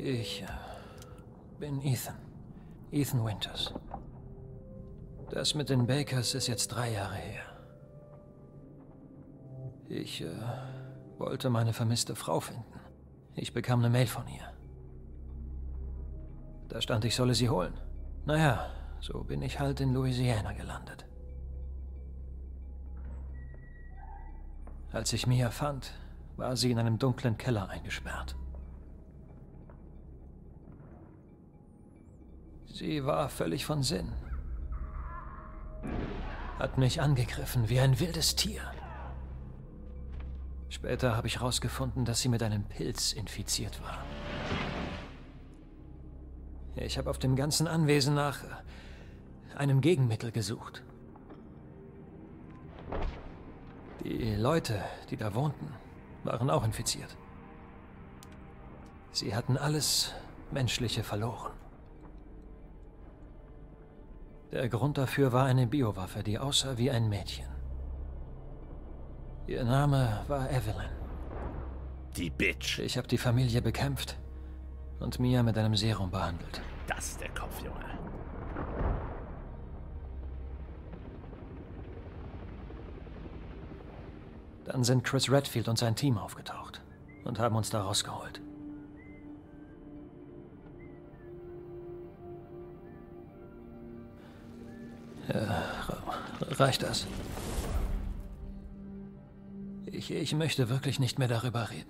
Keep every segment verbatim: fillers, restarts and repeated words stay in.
Ich äh, bin Ethan. Ethan Winters. Das mit den Bakers ist jetzt drei Jahre her. Ich äh, wollte meine vermisste Frau finden. Ich bekam eine Mail von ihr. Da stand, ich solle sie holen. Naja, so bin ich halt in Louisiana gelandet. Als ich Mia fand, war sie in einem dunklen Keller eingesperrt. Sie war völlig von Sinn. Hat mich angegriffen wie ein wildes Tier. Später habe ich herausgefunden, dass sie mit einem Pilz infiziert war. Ich habe auf dem ganzen Anwesen nach einem Gegenmittel gesucht. Die Leute, die da wohnten, waren auch infiziert. Sie hatten alles Menschliche verloren. Der Grund dafür war eine Biowaffe, die aussah wie ein Mädchen. Ihr Name war Evelyn. Die Bitch. Ich habe die Familie bekämpft und Mia mit einem Serum behandelt. Das ist der Kopf, Junge. Dann sind Chris Redfield und sein Team aufgetaucht und haben uns da rausgeholt. Ja, reicht das? Ich, ich möchte wirklich nicht mehr darüber reden.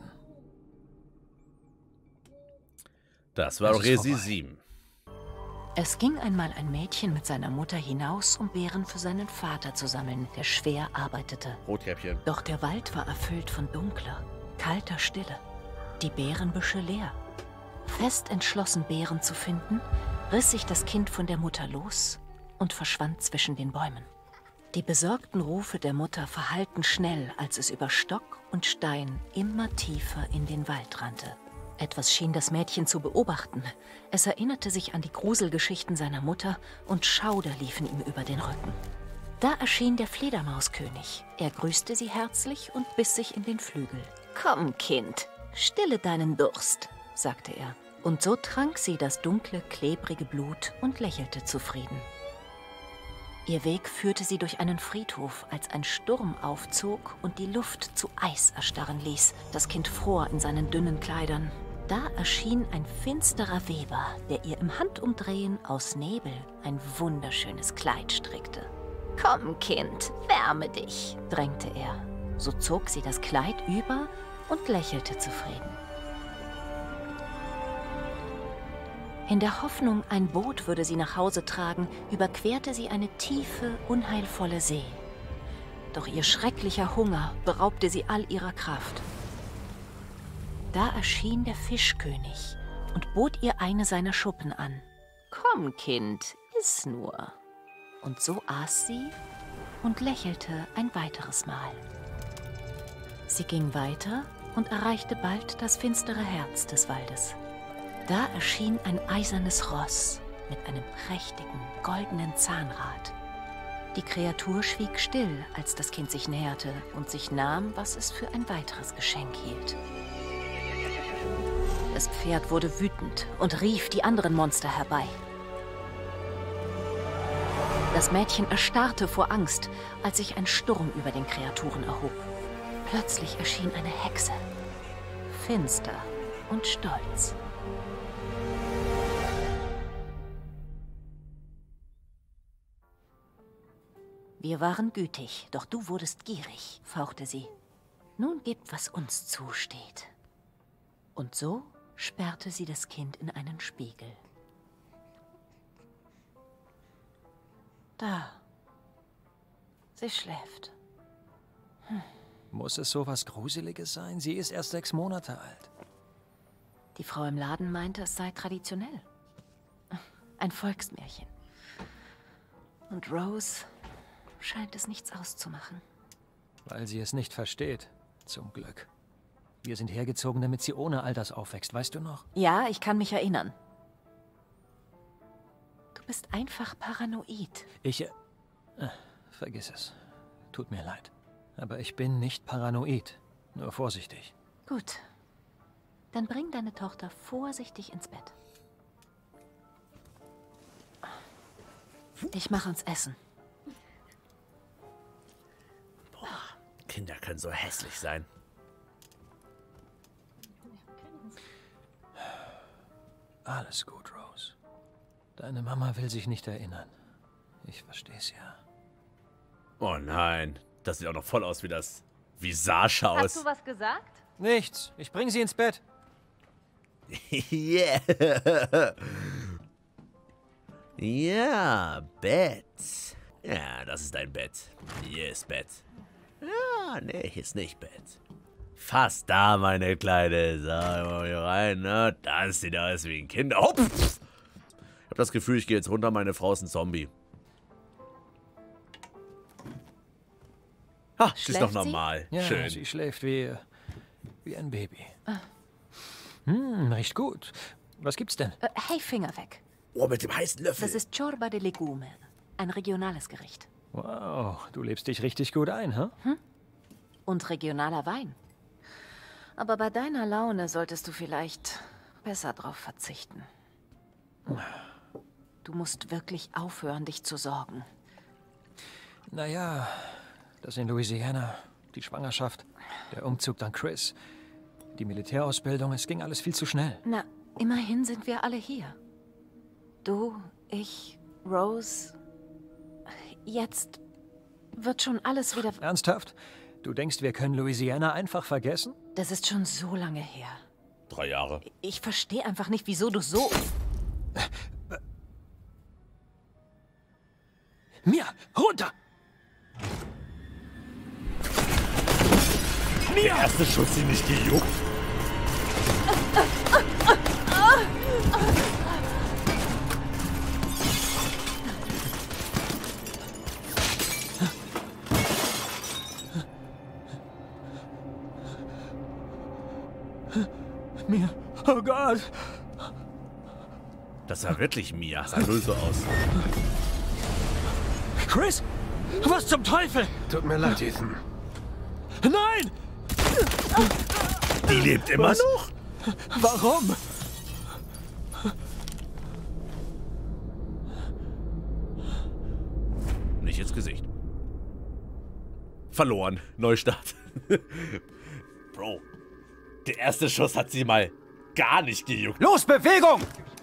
Das war Es ist Resi vorbei. sieben. Es ging einmal ein Mädchen mit seiner Mutter hinaus, um Beeren für seinen Vater zu sammeln, der schwer arbeitete. Rotkäppchen. Doch der Wald war erfüllt von dunkler, kalter Stille. Die Beerenbüsche leer. Fest entschlossen, Beeren zu finden, riss sich das Kind von der Mutter los und verschwand zwischen den Bäumen. Die besorgten Rufe der Mutter verhallten schnell, als es über Stock und Stein immer tiefer in den Wald rannte. Etwas schien das Mädchen zu beobachten. Es erinnerte sich an die Gruselgeschichten seiner Mutter und Schauder liefen ihm über den Rücken. Da erschien der Fledermauskönig. Er grüßte sie herzlich und biss sich in den Flügel. »Komm, Kind, stille deinen Durst«, sagte er. Und so trank sie das dunkle, klebrige Blut und lächelte zufrieden. Ihr Weg führte sie durch einen Friedhof, als ein Sturm aufzog und die Luft zu Eis erstarren ließ. Das Kind fror in seinen dünnen Kleidern. Da erschien ein finsterer Weber, der ihr im Handumdrehen aus Nebel ein wunderschönes Kleid strickte. »Komm, Kind, wärme dich«, drängte er. So zog sie das Kleid über und lächelte zufrieden. In der Hoffnung, ein Boot würde sie nach Hause tragen, überquerte sie eine tiefe, unheilvolle See. Doch ihr schrecklicher Hunger beraubte sie all ihrer Kraft. Da erschien der Fischkönig und bot ihr eine seiner Schuppen an. »Komm, Kind, iss nur.« Und so aß sie und lächelte ein weiteres Mal. Sie ging weiter und erreichte bald das finstere Herz des Waldes. Da erschien ein eisernes Ross mit einem prächtigen, goldenen Zahnrad. Die Kreatur schwieg still, als das Kind sich näherte und sich nahm, was es für ein weiteres Geschenk hielt. Das Pferd wurde wütend und rief die anderen Monster herbei. Das Mädchen erstarrte vor Angst, als sich ein Sturm über den Kreaturen erhob. Plötzlich erschien eine Hexe, finster und stolz. »Wir waren gütig, doch du wurdest gierig«, fauchte sie. »Nun gib, was uns zusteht.« Und so sperrte sie das Kind in einen Spiegel. Da. Sie schläft. Hm. Muss es so was Gruseliges sein? Sie ist erst sechs Monate alt. Die Frau im Laden meinte, es sei traditionell. Ein Volksmärchen. Und Rose scheint es nichts auszumachen. Weil sie es nicht versteht, zum Glück. Wir sind hergezogen, damit sie ohne all das aufwächst, weißt du noch? Ja, ich kann mich erinnern. Du bist einfach paranoid. Ich... Äh, vergiss es. Tut mir leid. Aber ich bin nicht paranoid. Nur vorsichtig. Gut. Dann bring deine Tochter vorsichtig ins Bett. Ich mache uns Essen. Boah, Kinder können so hässlich sein. Alles gut, Rose. Deine Mama will sich nicht erinnern. Ich versteh's ja. Oh nein, das sieht auch noch voll aus wie das Visage aus. Hast du was gesagt? Nichts. Ich bring sie ins Bett. Yeah. Ja, Bett. Ja, das ist dein Bett. Hier ist Bett. Ja, nee, hier ist nicht Bett. Fast da, meine Kleine. So, mal hier rein, ne? Das sieht aus wie ein Kind. Oh, pff. Ich hab das Gefühl, ich gehe jetzt runter, meine Frau ist ein Zombie. Ha, sie ist noch normal. Ja, Schön. sie schläft wie, wie ein Baby. Hm, riecht gut. Was gibt's denn? Äh, hey, Finger weg. Oh, mit dem heißen Löffel. Das ist Ciorba de Legume. Ein regionales Gericht. Wow, du lebst dich richtig gut ein, hä? Hm? Und regionaler Wein. Aber bei deiner Laune solltest du vielleicht besser drauf verzichten. Du musst wirklich aufhören, dich zu sorgen. Naja, das in Louisiana, die Schwangerschaft, der Umzug dann Chris, die Militärausbildung, es ging alles viel zu schnell. Na, immerhin sind wir alle hier. Du, ich, Rose. Jetzt wird schon alles wieder... Ernsthaft? Du denkst, wir können Louisiana einfach vergessen? Das ist schon so lange her. Drei Jahre. Ich verstehe einfach nicht, wieso du so... Mia, runter! Mia! Der erste Schuss, sie nicht gejuckt. Mia, oh Gott! Das war wirklich Mia. Sah null so aus. Chris? Was zum Teufel? Tut mir leid, Ethan. Nein! Die lebt immer Was? noch? Warum? Nicht ins Gesicht. Verloren. Neustart. Bro. Der erste Schuss hat sie mal gar nicht gejuckt. Los, Bewegung!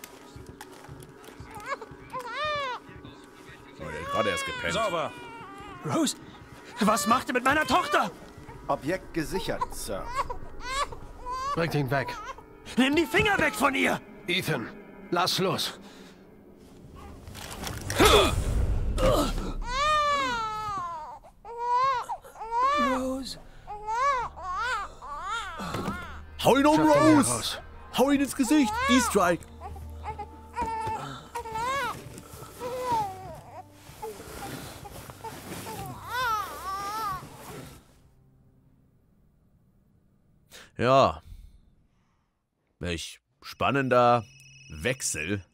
Oh, der hat gerade erst gepennt. Sauber. Rose, was macht ihr mit meiner Tochter? Objekt gesichert, Sir. Bringt ihn weg. Nimm die Finger weg von ihr! Ethan, lass los. Rose. Hau ihn um, Schaff ihn hier Rose! raus. Hau ihn ins Gesicht! D-Strike! Ja. Welch spannender Wechsel.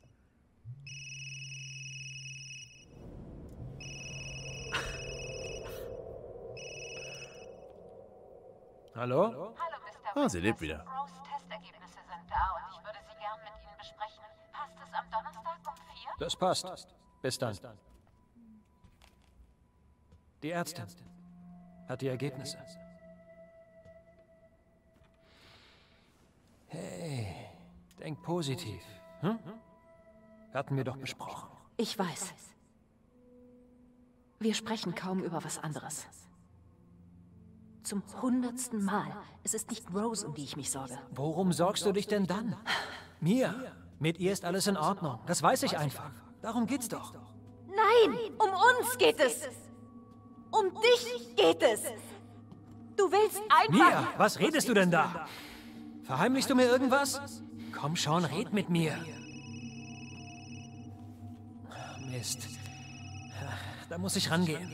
Hallo? Hallo, Mister Ah, sie lebt wieder. Rose Testergebnisse sind da und ich würde sie gern mit Ihnen besprechen. Passt es am Donnerstag um vier? Das passt. Bis dann. Die Ärztin hat die Ergebnisse. Hey, denk positiv. Hm? Hatten wir doch besprochen. Ich weiß. Wir sprechen kaum über was anderes. Zum hundertsten Mal. Es ist nicht Rose, um die ich mich sorge. Worum sorgst du dich denn dann? Mia, mit ihr ist alles in Ordnung. Das weiß ich einfach. Darum geht's doch. Nein, um uns geht es. Um dich geht es. Du willst einfach... Mia, was redest du denn da? Verheimlichst du mir irgendwas? Komm schon, red mit mir. Mist. Da muss ich rangehen.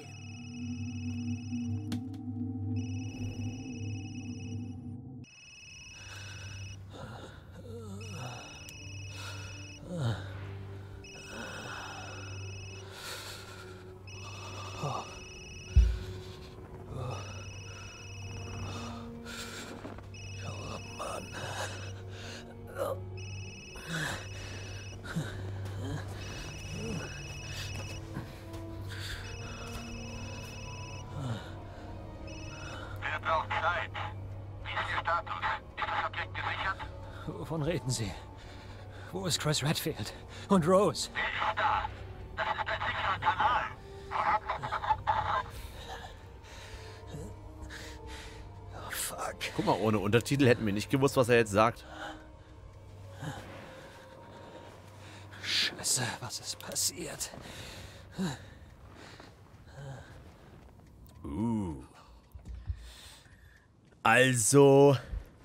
braucht Zeit. Wie ist Ihr Status? Ist das Objekt gesichert? Wovon reden Sie? Wo ist Chris Redfield? Und Rose? Sie ist da. Das ist ein sicherer Kanal. Oh, fuck. Guck mal, ohne Untertitel hätten wir nicht gewusst, was er jetzt sagt. Scheiße, was ist passiert? Uh. Also,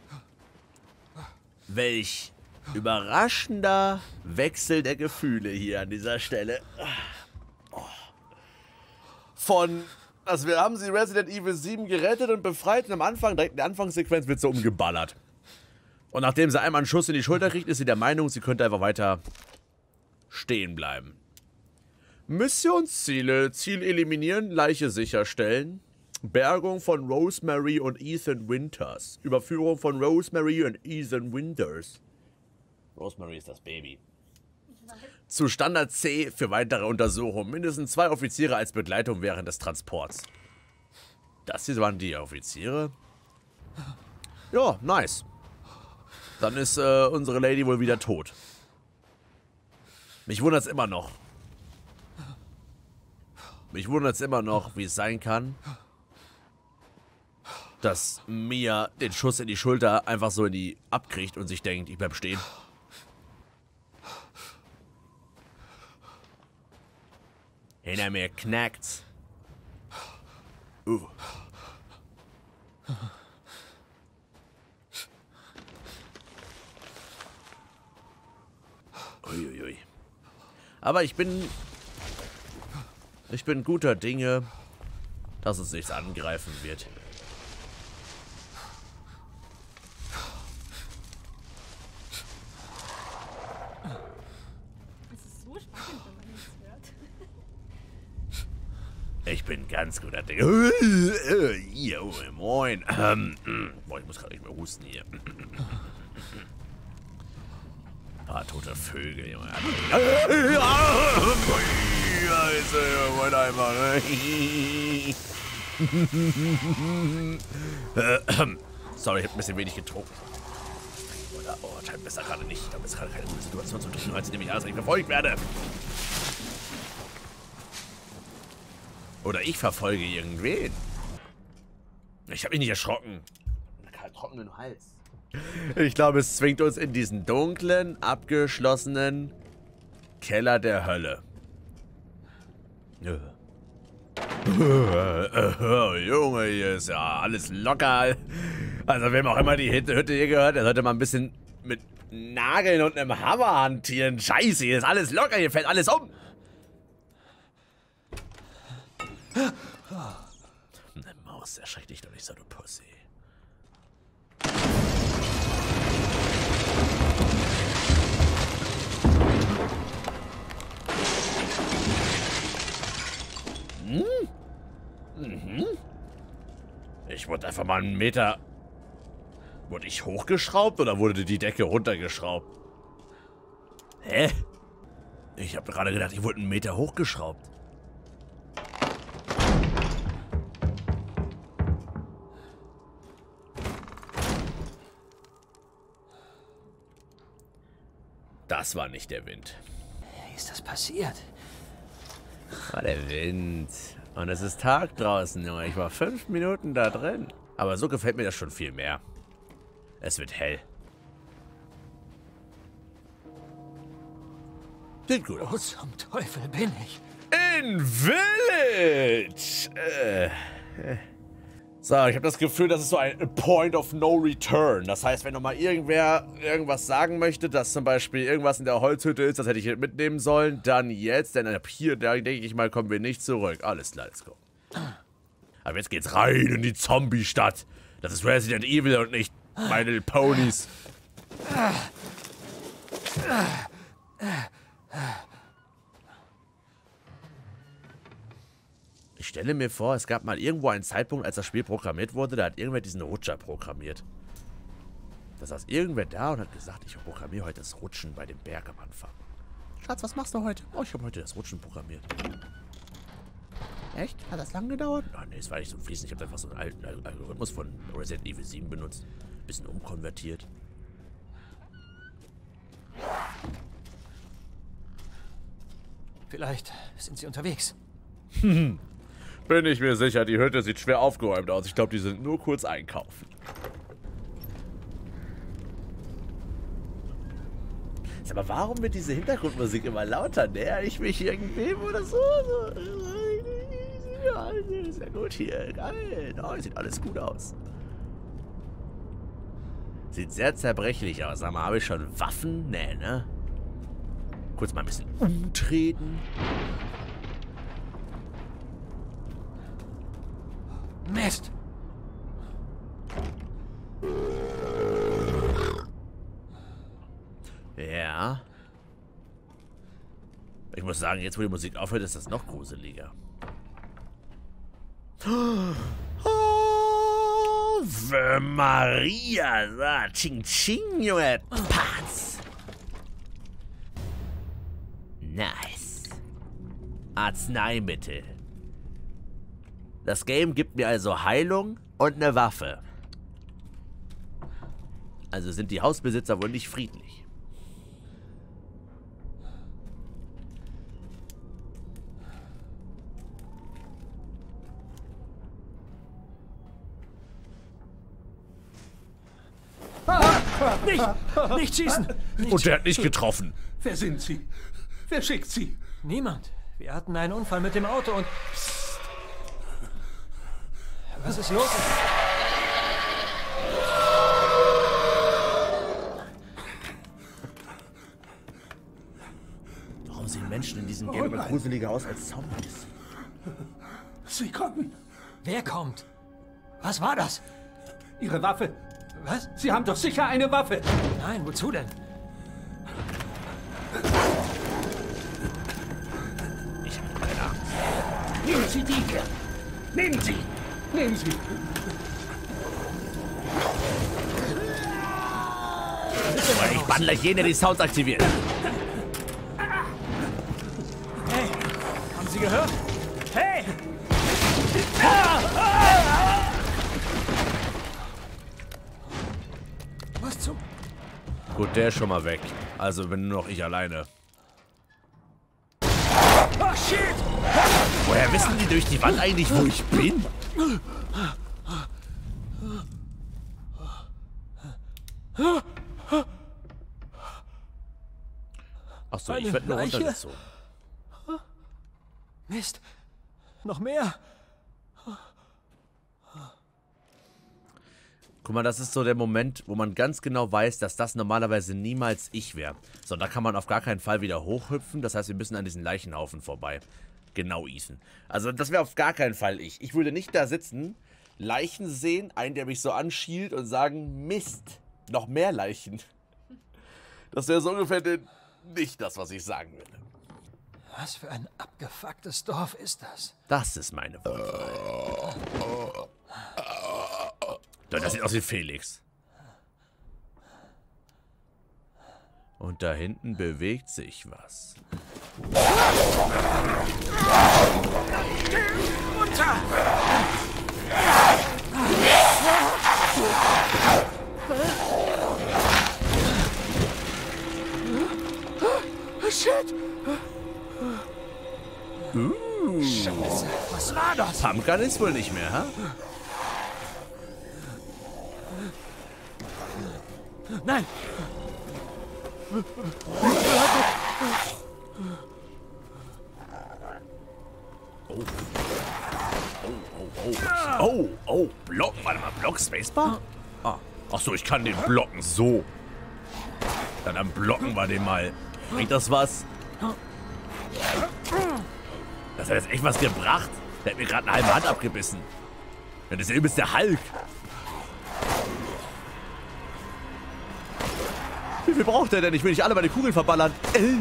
welch überraschender Wechsel der Gefühle hier an dieser Stelle. Oh. Von, also wir haben sie Resident Evil sieben gerettet und befreit und am Anfang, direkt in der Anfangssequenz wird sie umgeballert. Und nachdem sie einmal einen Schuss in die Schulter kriegt, ist sie der Meinung, sie könnte einfach weiter stehen bleiben. Missionsziele. Ziel eliminieren, Leiche sicherstellen. Bergung von Rosemary und Ethan Winters. Überführung von Rosemary und Ethan Winters. Rosemary ist das Baby. Zu Standard C für weitere Untersuchungen. Mindestens zwei Offiziere als Begleitung während des Transports. Das hier waren die Offiziere. Ja, nice. Dann ist äh, unsere Lady wohl wieder tot. Mich wundert es immer noch. Mich wundert es immer noch, wie es sein kann, dass Mia den Schuss in die Schulter einfach so in die abkriegt und sich denkt, ich bleib stehen. Hinter mir knackt's. Uh. Uiuiui. Aber ich bin... Ich bin guter Dinge, dass es nichts angreifen wird. Es ist so spannend, wenn man nichts hört. Ich bin ganz guter Dinge. Jo, moin. Ähm, boah, ich muss gerade nicht mehr husten hier. Ein paar tote Vögel, Junge. Scheiße, moin einfach. Sorry, ich hab ein bisschen wenig getrunken. Oder, oh, scheint besser gerade nicht. Ich habe jetzt gerade keine gute Situation zu trinken, als ich nämlich alles nicht verfolgt werde. Oder ich verfolge irgendwen. Ich habe mich nicht erschrocken. Keinen trockenen Hals. Ich glaube, es zwingt uns in diesen dunklen, abgeschlossenen Keller der Hölle. Junge, hier ist ja alles locker. Also, wem auch immer die Hütte hier gehört, der sollte mal ein bisschen mit Nageln und einem Hammer hantieren. Scheiße, hier ist alles locker, hier fällt alles um. Eine Maus, erschreck dich doch nicht so, du Pussy. Hm? Mhm. Ich wurde einfach mal einen Meter... Wurde ich hochgeschraubt oder wurde die Decke runtergeschraubt? Hä? Ich habe gerade gedacht, ich wurde einen Meter hochgeschraubt. Das war nicht der Wind. Wie ist das passiert? War der Wind. Und es ist Tag draußen, Junge. Ich war fünf Minuten da drin. Aber so gefällt mir das schon viel mehr. Es wird hell. Sieht gut Wo aus. zum Teufel bin ich? In Village! Äh. So, ich habe das Gefühl, das ist so ein Point of No Return. Das heißt, wenn nochmal irgendwer irgendwas sagen möchte, dass zum Beispiel irgendwas in der Holzhütte ist, das hätte ich mitnehmen sollen, dann jetzt. Denn ab hier, da denke ich mal, kommen wir nicht zurück. Alles klar, let's go. Aber jetzt geht's rein in die Zombie-Stadt. Das ist Resident Evil und nicht My Little Ponies. Ich stelle mir vor, es gab mal irgendwo einen Zeitpunkt, als das Spiel programmiert wurde, da hat irgendwer diesen Rutscher programmiert. Da saß irgendwer da und hat gesagt, ich programmiere heute das Rutschen bei dem Berg am Anfang. Schatz, was machst du heute? Oh, ich habe heute das Rutschen programmiert. Echt? Hat das lang gedauert? Ach nee, es war nicht so fließend. Ich habe einfach so einen alten Al- Algorithmus von Resident Evil sieben benutzt. Bisschen umkonvertiert. Vielleicht sind sie unterwegs. Bin ich mir sicher, die Hütte sieht schwer aufgeräumt aus. Ich glaube, die sind nur kurz einkaufen. Aber warum wird diese Hintergrundmusik immer lauter? Näher ich mich irgendwem oder so? Ja, ist ja gut hier. Geil. Oh, sieht alles gut aus. Sieht sehr zerbrechlich aus. Sag mal, habe ich schon Waffen? Nee, ne? Kurz mal ein bisschen umtreten. Mist! Ja. Ich muss sagen, jetzt wo die Musik aufhört, ist das noch gruseliger. Ave Maria! Ching Ching, Junge! Patz! Nice. Arzneimittel. Das Game gibt mir also Heilung und eine Waffe. Also sind die Hausbesitzer wohl nicht friedlich. Nicht! Nicht schießen! Nicht Und der hat nicht getroffen. Wer sind Sie? Wer schickt Sie? Niemand. Wir hatten einen Unfall mit dem Auto und... Psst. Was ist los? Warum sehen Menschen in diesem Game immer gruseliger aus als Zombies? Sie kommen. Wer kommt? Was war das? Ihre Waffe. Was? Sie haben doch sicher eine Waffe. Nein, wozu denn? Ich habe keine Angst. Nehmen Sie die hier. Nehmen Sie. Nehmen Sie. Ich bann gleich jene, die Sounds aktiviert. Hey, haben Sie gehört? Hey! Was zum... Gut, der ist schon mal weg. Also bin nur noch ich alleine. Oh, shit! Woher wissen die durch die Wand eigentlich, wo ich bin? Achso, ich Eine werde nur Leiche? runtergezogen. Mist. Noch mehr. Guck mal, das ist so der Moment, wo man ganz genau weiß, dass das normalerweise niemals ich wäre. So, da kann man auf gar keinen Fall wieder hochhüpfen. Das heißt, wir müssen an diesen Leichenhaufen vorbei. Genau, Ethan. Also, das wäre auf gar keinen Fall ich. Ich würde nicht da sitzen, Leichen sehen, einen, der mich so anschielt und sagen, Mist, noch mehr Leichen. Das wäre so ungefähr den, nicht das, was ich sagen würde. Was für ein abgefucktes Dorf ist das? Das ist meine Wortwahl. Das sieht aus wie Felix. Und da hinten bewegt sich was. Runter! Shit! Uh. Scheiße, was war das? Pumpkin ist wohl nicht mehr, ha? Nein! Oh. Oh, oh, oh. Oh, oh, Block. Warte mal, Block, Spacebar? Ah. Achso, ich kann den blocken, so. Ja, dann blocken wir den mal. Bringt das was? Das hat jetzt echt was gebracht. Der hat mir gerade eine halbe Hand abgebissen. Ja, das ist übelst der Hulk. Wie viel braucht der denn? Ich will nicht alle meine Kugeln verballern. Äh.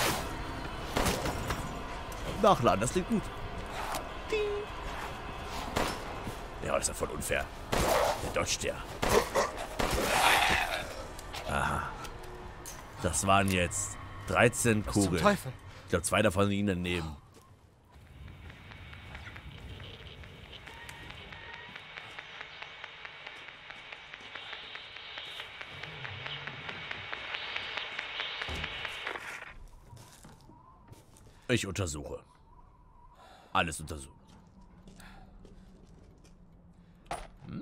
Nachladen, das klingt gut. Ja, das ist ja voll unfair. Der dodgt ja. Aha. Das waren jetzt dreizehn Was zum Kugeln. Teufel? Ich glaube, zwei davon liegen daneben. Ich untersuche. Alles untersuchen. Hm?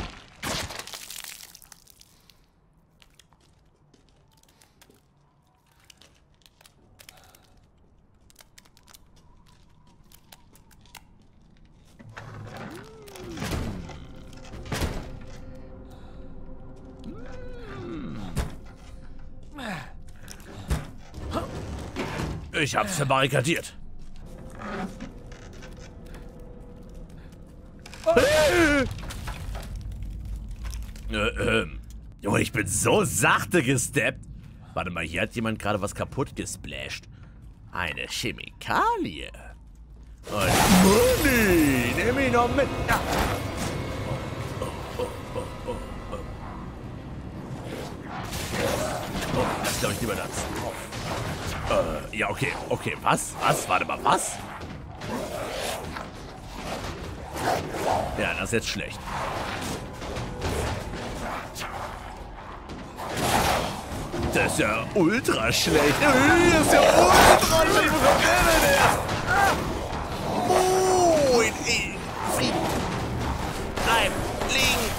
Ich hab's verbarrikadiert. Äh, ähm. Junge, ich bin so sachte gesteppt. Warte mal, hier hat jemand gerade was kaputt gesplasht. Eine Chemikalie. Und Money. Nimm ihn noch mit. Ja. Oh, oh, oh, oh, oh. Oh, das glaube ich lieber das. Äh, ja, okay, okay, was? Was? Warte mal, was? Ja, das ist jetzt schlecht. Das ist ja ultra schlecht. Das ist ja ultra schlecht. Was ist denn das? Moin, ey. Frieden. Bleib liegen.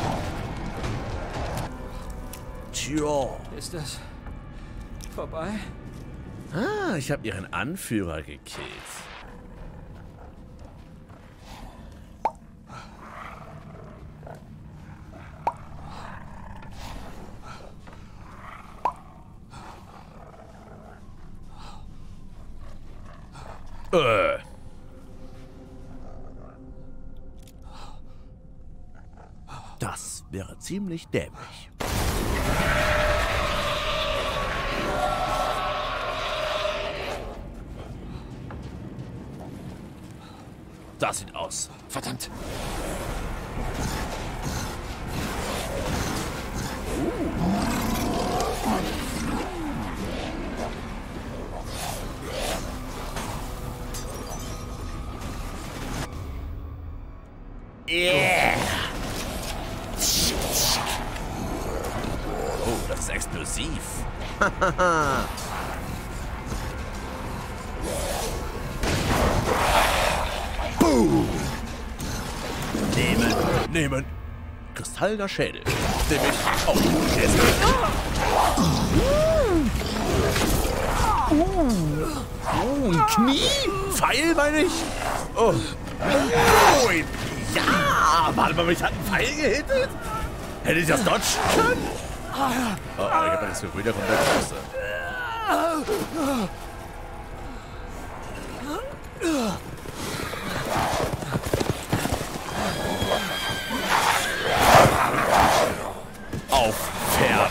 Tja. Ist das vorbei? Ah, ich habe ihren Anführer gekillt. Äh. Das wäre ziemlich dämlich. Das sieht aus. Verdammt. Yeah. Oh, das ist explosiv. Boom. Nehmen, nehmen. Kristallener Schädel. Nehm ich. Oh, der ist gut. Oh, ein Knie? Pfeil, meine ich? Oh. Oh, ja! Warte mal, mich hat ein Pfeil gehittet? Hätte ich das dodgen können? Oh, oh, ich hab das Gefühl, der kommt weg raus. Auf Pferd.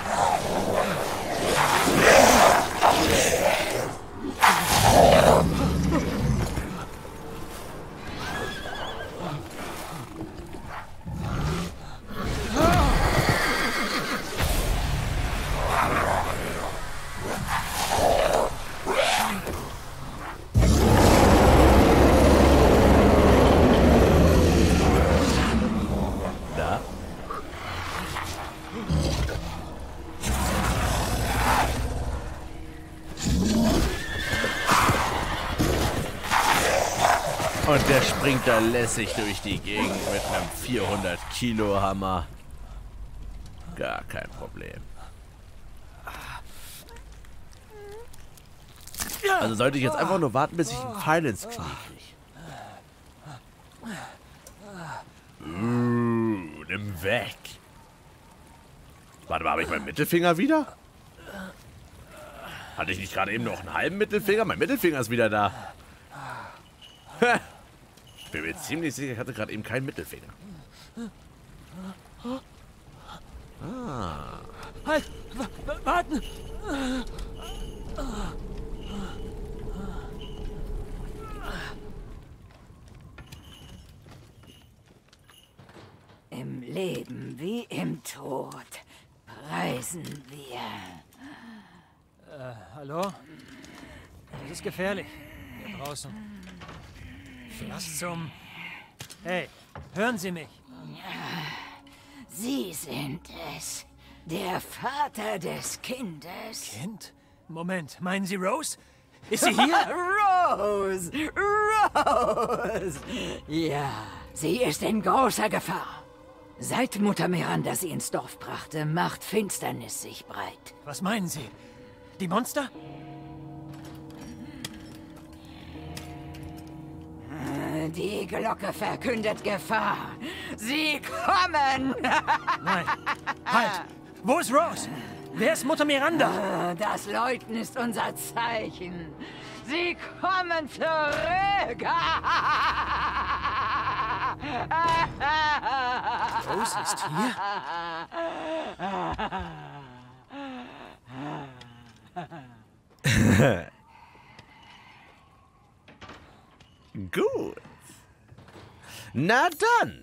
Und der springt da lässig durch die Gegend mit einem vierhundert Kilo Hammer. Gar kein Problem. Also sollte ich jetzt einfach nur warten, bis ich einen Pfeil ins Knie kriege. Uh, nimm weg. Warte mal, habe ich meinen Mittelfinger wieder? Hatte ich nicht gerade eben noch einen halben Mittelfinger? Mein Mittelfinger ist wieder da. Ich bin mir ziemlich sicher, ich hatte gerade eben keinen Mittelfinger. Ah. Halt! Warten! Im Leben wie im Tod reisen wir. Äh, hallo? Das ist gefährlich. Hier draußen. Was zum... Hey, hören Sie mich. Sie sind es. Der Vater des Kindes. Kind? Moment, meinen Sie Rose? Ist sie hier? Rose! Rose! Ja, sie ist in großer Gefahr. Seit Mutter Miranda sie ins Dorf brachte, macht Finsternis sich breit. Was meinen Sie? Die Monster? Die Glocke verkündet Gefahr. Sie kommen! Nein. Halt! Wo ist Rose? Wer ist Mutter Miranda? Das Läuten ist unser Zeichen. Sie kommen zurück! Rose ist hier? Gut. Na dann.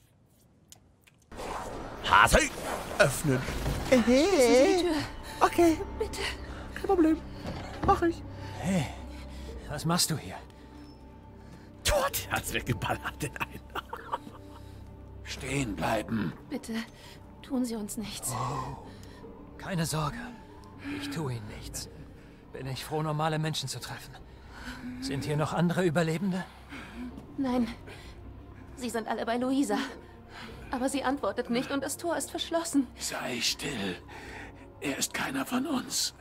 Hase, öffnen. Hey. Okay. Bitte. Kein Problem. Mach ich. Hey, was machst du hier? Dort hat's weggeballert, den einen. Stehen bleiben. Bitte, tun Sie uns nichts. Oh, keine Sorge. Ich tue Ihnen nichts. Bin ich froh, normale Menschen zu treffen. Sind hier noch andere Überlebende? Nein, sie sind alle bei Luisa. Aber sie antwortet nicht und das Tor ist verschlossen. Sei still. Er ist keiner von uns.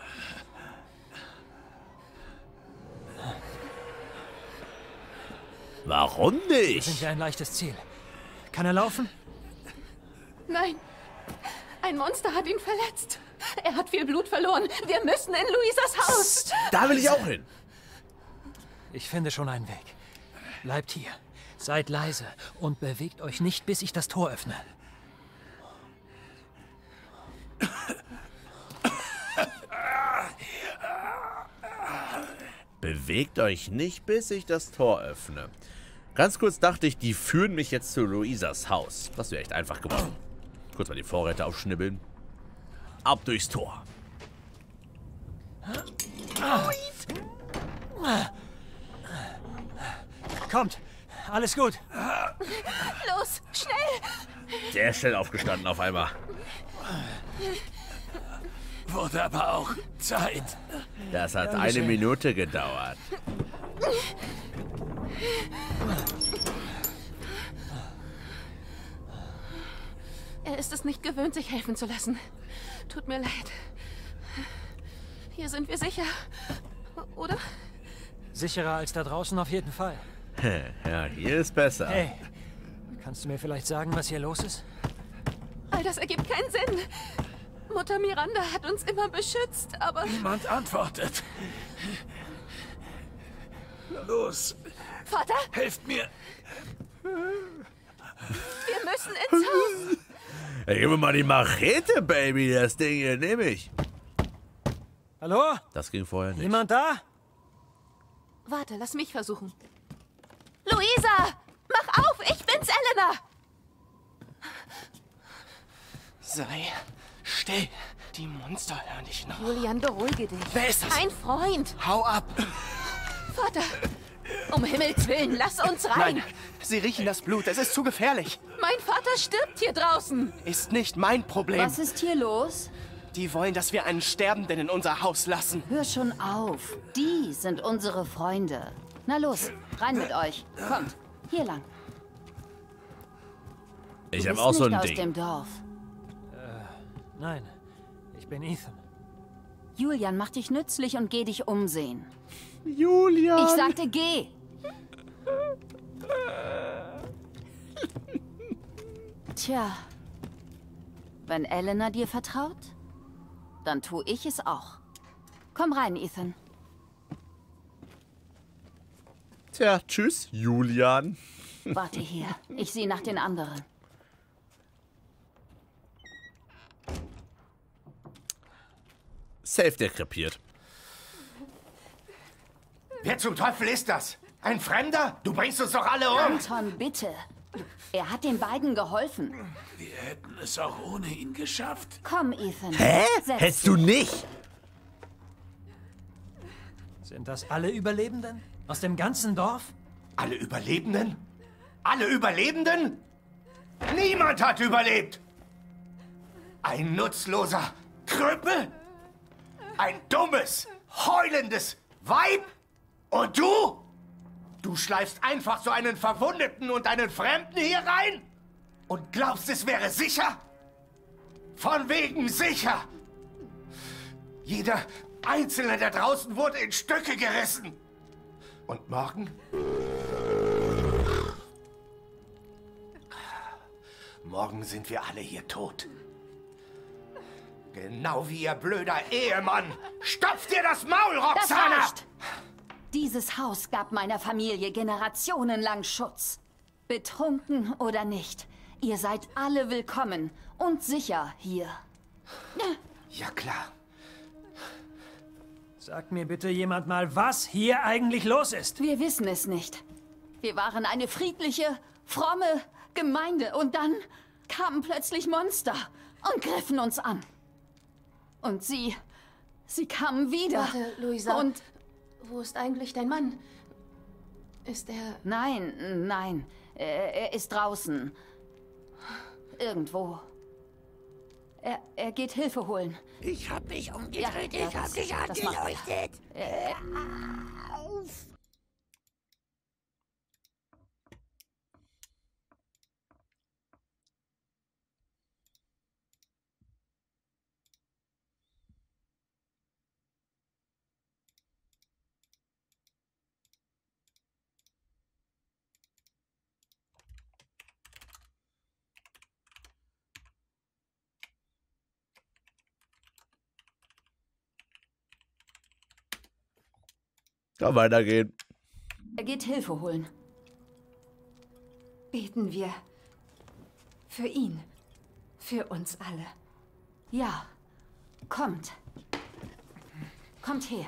Warum Wir nicht? sind ja ein leichtes Ziel. Kann er laufen? Nein, ein Monster hat ihn verletzt. Er hat viel Blut verloren. Wir müssen in Luisas Haus. Da will ich auch hin. Ich finde schon einen Weg. Bleibt hier. Seid leise und bewegt euch nicht, bis ich das Tor öffne. Bewegt euch nicht, bis ich das Tor öffne. Ganz kurz dachte ich, die führen mich jetzt zu Luisas Haus. Das wäre echt einfach geworden. Kurz mal die Vorräte aufschnibbeln. Ab durchs Tor. Kommt, alles gut. Los, schnell! Sehr schnell aufgestanden auf einmal. Wurde aber auch Zeit. Das hat Dankeschön. eine Minute gedauert. Er ist es nicht gewöhnt, sich helfen zu lassen. Tut mir leid. Hier sind wir sicher. Oder? Sicherer als da draußen auf jeden Fall. Ja, hier ist besser. Hey, kannst du mir vielleicht sagen, was hier los ist? All das ergibt keinen Sinn. Mutter Miranda hat uns immer beschützt, aber... Niemand antwortet. Los, Vater, helft mir. wir müssen ins Haus. Hey, gib mir mal die Machete, Baby. Das Ding hier nehme ich. Hallo? Das ging vorher nicht. Jemand da? Warte, lass mich versuchen. Luisa! Mach auf! Ich bin's, Elena! Sei still. Die Monster hören dich noch. Julian, beruhige dich. Wer ist das? Ein Freund. Hau ab. Vater, um Himmels Willen, lass uns rein. Nein, sie riechen das Blut. Es ist zu gefährlich. Mein Vater stirbt hier draußen. Ist nicht mein Problem. Was ist hier los? Die wollen, dass wir einen Sterbenden in unser Haus lassen. Hör schon auf. Die sind unsere Freunde. Na los, rein mit euch. Kommt, hier lang. Ich Du habe bist auch so nicht ein aus Ding. dem Dorf. Äh, nein. Ich bin Ethan. Julian, mach dich nützlich und geh dich umsehen. Julian! Ich sagte, geh! Tja, wenn Elena dir vertraut, dann tue ich es auch. Komm rein, Ethan. Tja, tschüss, Julian. Warte hier. Ich sehe nach den anderen. Safe dekrepiert. Wer zum Teufel ist das? Ein Fremder? Du bringst uns doch alle um! Anton, bitte. Er hat den beiden geholfen. Wir hätten es auch ohne ihn geschafft. Komm, Ethan. Hä? Setz Hättest dich. du nicht? Sind das alle Überlebenden? Aus dem ganzen Dorf? Alle Überlebenden? Alle Überlebenden? Niemand hat überlebt! Ein nutzloser Krüppel? Ein dummes, heulendes Weib? Und du? Du schleifst einfach so einen Verwundeten und einen Fremden hier rein? Und glaubst, es wäre sicher? Von wegen sicher! Jeder Einzelne da draußen wurde in Stücke gerissen. Und morgen? Morgen sind wir alle hier tot. Genau wie ihr blöder Ehemann. Stopf dir das Maul, Roxana! Das reicht! Dieses Haus gab meiner Familie generationenlang Schutz. Betrunken oder nicht, ihr seid alle willkommen und sicher hier. Ja, klar. Sagt mir bitte jemand mal, was hier eigentlich los ist. Wir wissen es nicht. Wir waren eine friedliche, fromme Gemeinde und dann kamen plötzlich Monster und griffen uns an. Und sie, sie kamen wieder. Warte, Luisa. Und wo ist eigentlich dein Mann? Ist er... Nein, nein. Er, er ist draußen. Irgendwo. Er, er geht Hilfe holen. Ich hab mich umgedreht, Ja, ja, ich hab das- dich das macht er. angeleuchtet. Äh, Auf! Kann weitergehen. er geht Hilfe holen. Beten wir für ihn. Für uns alle. Ja, kommt. Kommt her.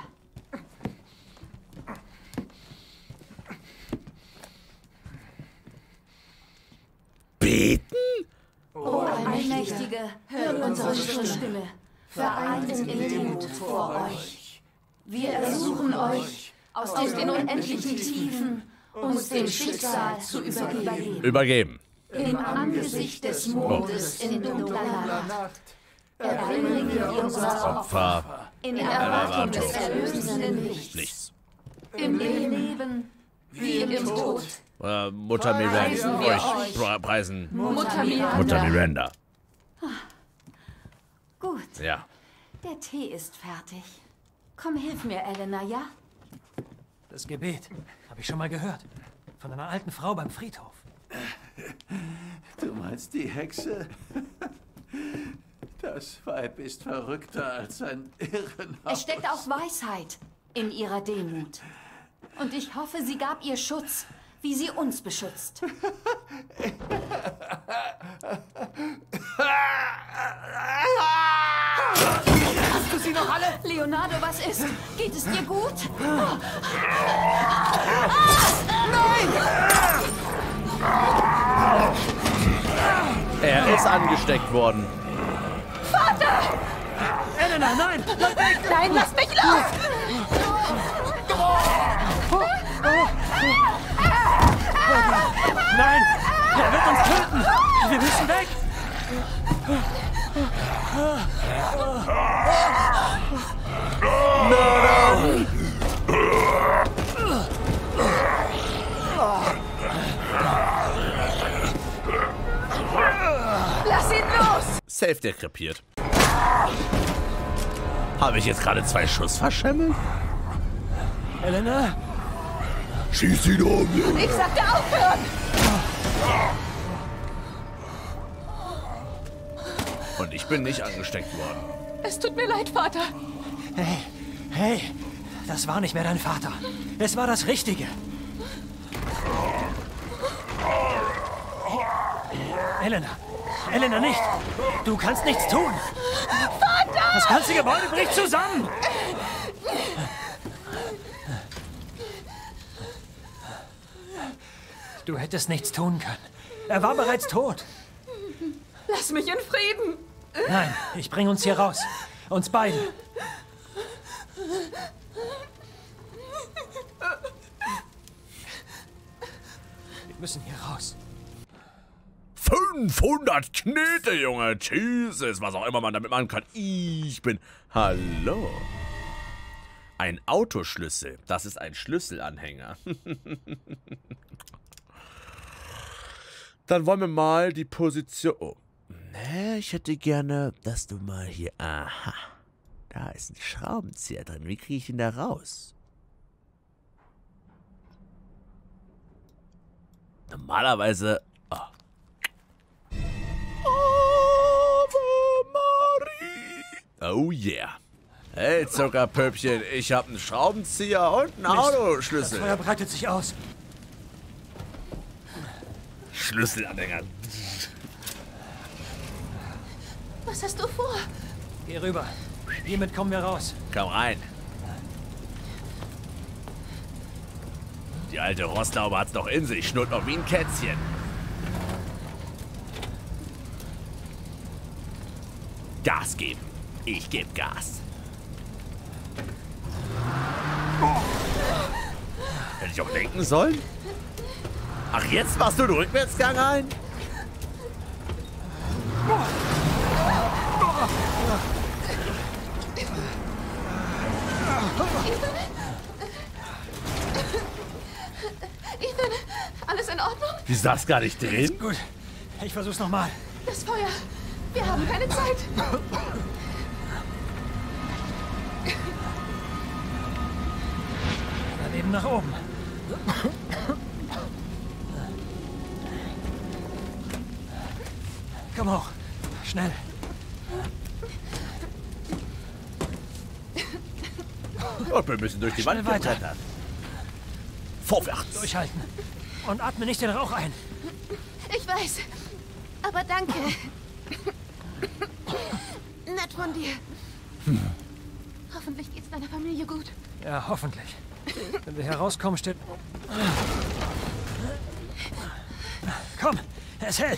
Beten? O Allmächtige, hört unsere Stimme. Vereint in Demut vor euch. Wir ersuchen euch, aus den unendlichen Tiefen uns dem Schicksal zu übergeben. Übergeben. Im Angesicht des Mondes in dunkler Nacht erbringen wir unser Opfer in Erwartung des erlösenden Lichts. Nichts. Im Leben wie im Tod. Äh, Mutter Miranda. Preisen wir Euch euch. pre- preisen. Mutter Miranda. Mutter Miranda. Gut, Ja. der Tee ist fertig. Komm, hilf mir, Elena, ja? Das Gebet habe ich schon mal gehört. Von einer alten Frau beim Friedhof. Du meinst die Hexe? Das Weib ist verrückter als ein Irrenhaus. Es steckt auch Weisheit in ihrer Demut. Und ich hoffe, sie gab ihr Schutz, wie sie uns beschützt. Hast du sie noch alle? Leonardo, was ist? Geht es dir gut? Er ist angesteckt worden. Vater! Elena, nein! Bleib weg! Nein, lass mich los! Nein! Er wird uns töten! Wir müssen weg! Nein! Lass ihn los! Safe dekrepiert. Habe ich jetzt gerade zwei Schuss verschimmelt? Elena? Schieß ihn um! Ich sagte aufhören! Und ich bin nicht angesteckt worden. Es tut mir leid, Vater. Hey, hey! Das war nicht mehr dein Vater. Es war das Richtige. Elena! Elena, nicht! Du kannst nichts tun! Vater! Das ganze Gebäude bricht zusammen! Du hättest nichts tun können. Er war bereits tot. Lass mich in Frieden. Nein, ich bringe uns hier raus. Uns beide. Wir müssen hier raus. fünfhundert Knete, Junge. Jesus, was auch immer man damit machen kann. Ich bin... Hallo. Ein Autoschlüssel. Das ist ein Schlüsselanhänger. Dann wollen wir mal die Position... Oh. Ne, ich hätte gerne, dass du mal hier... Aha. Da ist ein Schraubenzieher drin. Wie kriege ich ihn da raus? Normalerweise... Oh. Oh yeah. Hey, Zuckerpöppchen, ich habe einen Schraubenzieher und einen Autoschlüssel. Das Feuer breitet sich aus. Schlüsselanhänger. Was hast du vor? Geh rüber. Hiermit kommen wir raus. Komm rein. Die alte Rostlaube hat's noch in sich, schnurrt noch wie ein Kätzchen. Gas geben. Ich gebe Gas. Hätte ich auch lenken sollen? Ach, jetzt machst du den Rückwärtsgang ein? Ethan, alles in Ordnung? Wie saß gar nicht drin? Ist gut. Ich versuch's nochmal. Das Feuer. Wir haben keine Zeit. Daneben nach oben. Komm hoch. Schnell. Und wir müssen durch die Schnell Wand weiter. klettern. Vorwärts. Durchhalten. Und atme nicht den Rauch ein. Ich weiß. Aber danke. Nett von dir. Hm. Hoffentlich geht's deiner Familie gut. Ja, hoffentlich. Wenn wir herauskommen, steht... Komm, es hält.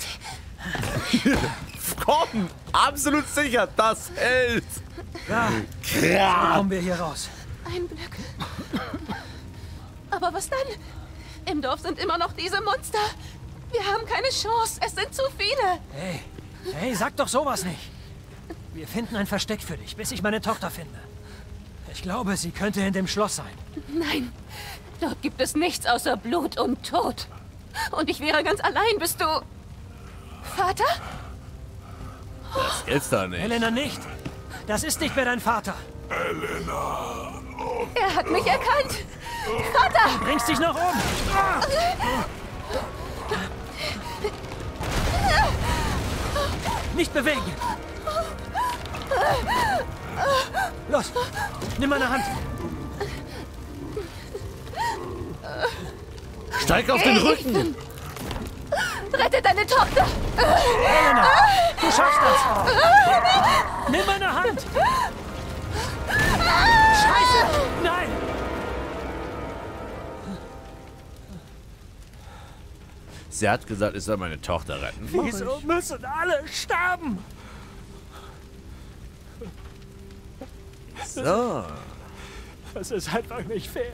Komm, absolut sicher, das hält. Ja, Klar. kommen wir hier raus. Ein Glück. Aber was dann? Im Dorf sind immer noch diese Monster. Wir haben keine Chance. Es sind zu viele. Hey, hey, sag doch sowas nicht. Wir finden ein Versteck für dich, bis ich meine Tochter finde. Ich glaube, sie könnte in dem Schloss sein. Nein, dort gibt es nichts außer Blut und Tod. Und ich wäre ganz allein. Bist du... Vater? Das gibt's doch nicht. Helena, nicht. Das ist nicht mehr dein Vater. Helena. Er hat mich erkannt. Vater! Du bringst dich noch um. Nicht bewegen. Los, nimm meine Hand. Steig auf den Rücken. Rette deine Tochter. Helena, du schaffst das. Nimm meine Hand. Scheiße, nein. Sie hat gesagt, ich soll meine Tochter retten. Wieso müssen alle sterben? So. Das ist einfach nicht fair.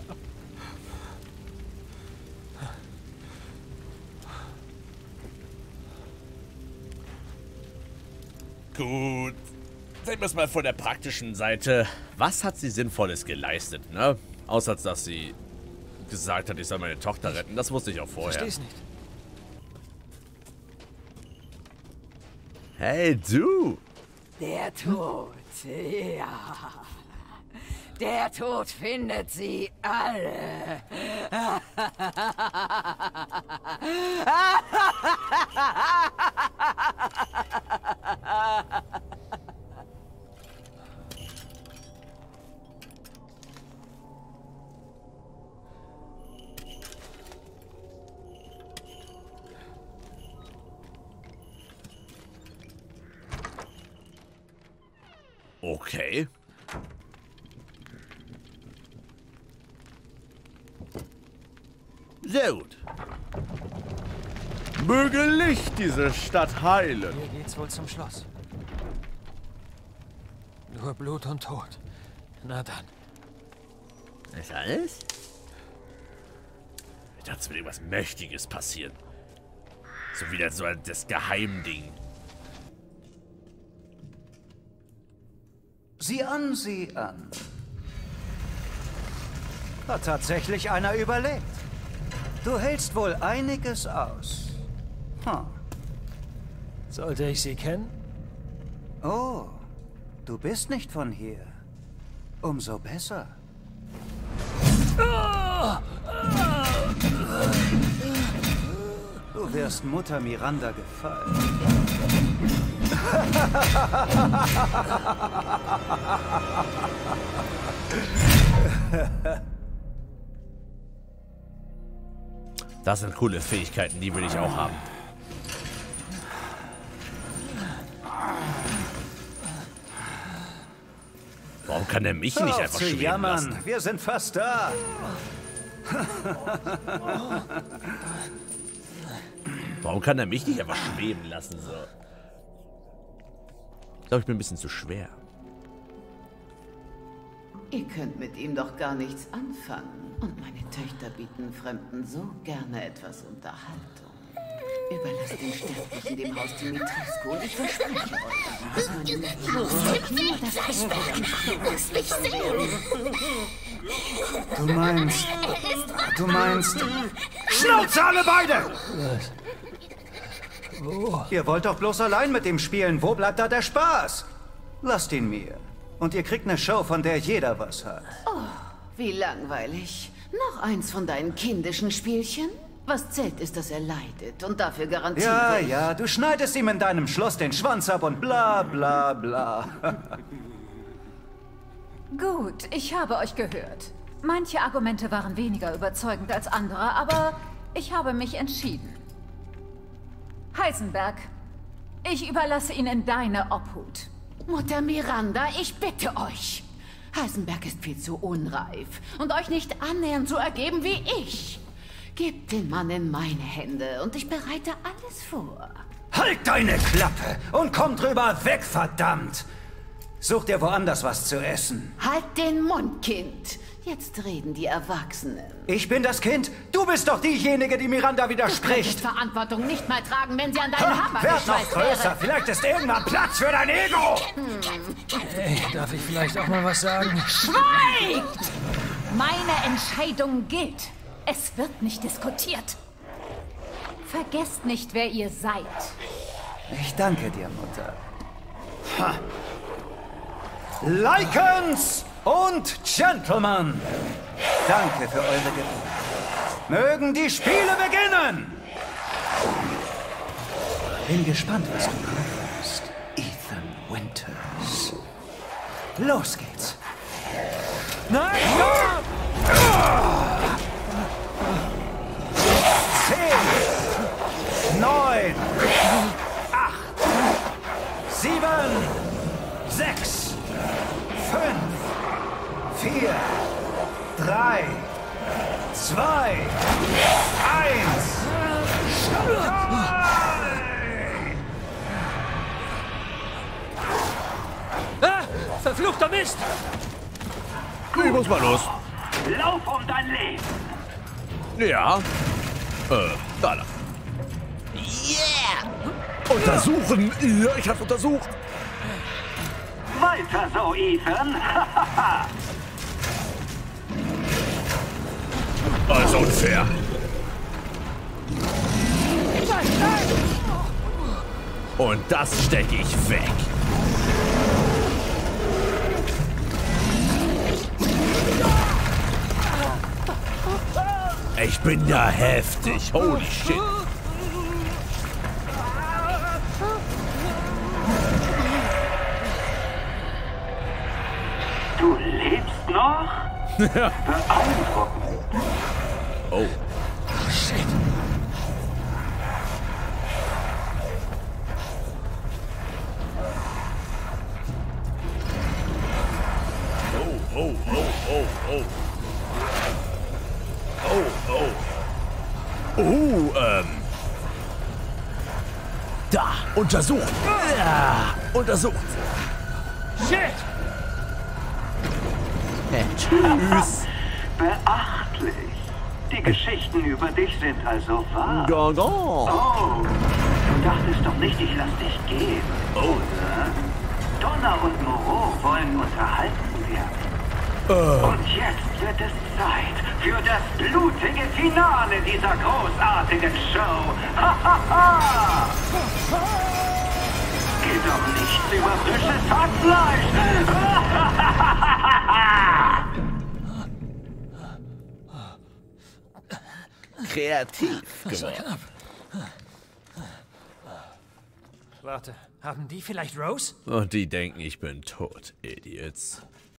Gut. Sehen wir es mal von der praktischen Seite. Was hat sie Sinnvolles geleistet, ne? Außer, dass sie gesagt hat, ich soll meine Tochter retten. Das wusste ich auch vorher. Versteh's nicht. Hey, du! Der Tod, ja. Der Tod findet sie alle. Okay. Sehr gut. Möge Licht diese Stadt heilen. Hier geht's wohl zum Schloss. Nur Blut und Tod. Na dann. Ist alles? Ich dachte, es wird irgendwas Mächtiges passieren. So wieder so ein das Geheimding. Sieh an, sieh an. Hat tatsächlich einer überlebt. Du hältst wohl einiges aus. Hm. Sollte ich sie kennen? Oh, du bist nicht von hier. Umso besser. Du wirst Mutter Miranda gefallen. Das sind coole Fähigkeiten, die will ich auch haben. Warum kann er mich nicht einfach schweben jammern. lassen? Wir sind fast da. Warum kann er mich nicht einfach schweben lassen? So. Ich glaube, ich bin ein bisschen zu schwer. Ihr könnt mit ihm doch gar nichts anfangen. Und meine Töchter bieten Fremden so gerne etwas Unterhaltung. Überlasst den Sterblichen dem Haus Dimitrescu und ich verspreche euch, dass meine Menschen nur das Eisberg wirst mich sehen. Du meinst... Du meinst... Schnauze alle beide! Oh. Ihr wollt doch bloß allein mit dem spielen. Wo bleibt da der Spaß? Lasst ihn mir. Und ihr kriegt eine Show, von der jeder was hat. Oh, wie langweilig. Noch eins von deinen kindischen Spielchen? Was zählt ist, dass er leidet und dafür garantiert. Ja, ja, du schneidest ihm in deinem Schloss den Schwanz ab und bla bla bla. Gut, ich habe euch gehört. Manche Argumente waren weniger überzeugend als andere, aber ich habe mich entschieden. Heisenberg, ich überlasse ihn in deine Obhut. Mutter Miranda, ich bitte euch. Heisenberg ist viel zu unreif und euch nicht annähernd so ergeben wie ich. Gebt den Mann in meine Hände und ich bereite alles vor. Halt deine Klappe und komm drüber weg, verdammt! Such dir woanders was zu essen. Halt den Mund, Kind. Jetzt reden die Erwachsenen. Ich bin das Kind. Du bist doch diejenige, die Miranda widerspricht. Du kannst Verantwortung nicht mal tragen, wenn sie an deinen ha, Hammer werd noch geschweißt größer. wäre. Vielleicht ist irgendwann Platz für dein Ego. Hey, darf ich vielleicht auch mal was sagen? Schweigt! Meine Entscheidung gilt. Es wird nicht diskutiert. Vergesst nicht, wer ihr seid. Ich danke dir, Mutter. Ha. Lycans und Gentlemen, danke für eure Geduld. Mögen die Spiele beginnen! Bin gespannt, was du kommst, Ethan Winters. Los geht's. Nein! Zehn, neun, acht, sieben, sechs, fünf, vier, drei, zwei, eins. Ah, verfluchter Mist! Ich muss mal los. Lauf um dein Leben! Ja. Äh, da lang. Yeah! Untersuchen! Ja, ich hab's untersucht. Weiter so, Ethan! Alles unfair. Und das stecke ich weg. Ich bin ja heftig. Holy shit. Du lebst noch? Beeindruckend. Oh. Shit. Oh, oh, oh, oh, oh. Oh, oh. Oh, ähm. Da, untersucht. Ja, untersucht. Shit! Tschüss. Beachtlich. Die Geschichten über dich sind also wahr. Gaga. Oh, du dachtest doch nicht, ich lass dich gehen, oder? Donna und Moreau wollen unterhalten werden. Und jetzt wird es Zeit für das blutige Finale dieser großartigen Show. Ha, ha, ha! Geht doch nichts über frisches Hackfleisch. Kreativ Das war geworden. knapp. Warte, haben die vielleicht Rose? Und die denken, ich bin tot, Idiots.